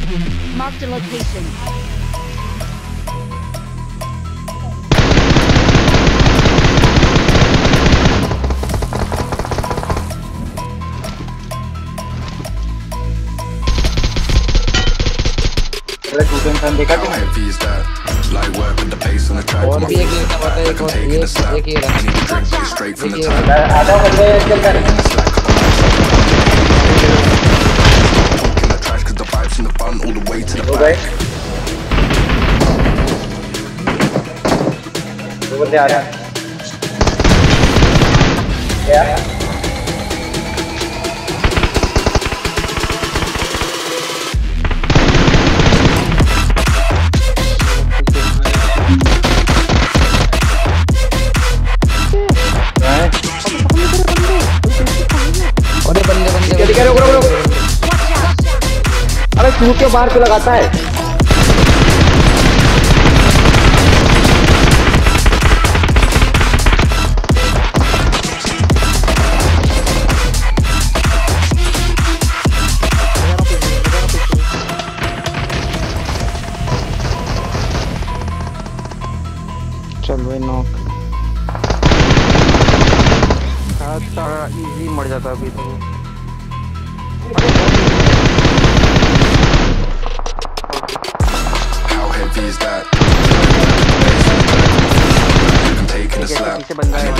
Marked a location. और भी एक लेता होता है एक ही रहा आधा बंदे चल कर हो गए दो बंदे आ रहे हैं क्या अरे तू क्यों बाहर क्यों लगाता है? चल भाई नॉक इजी मर जाता अभी तो Is that I'm taking a slap.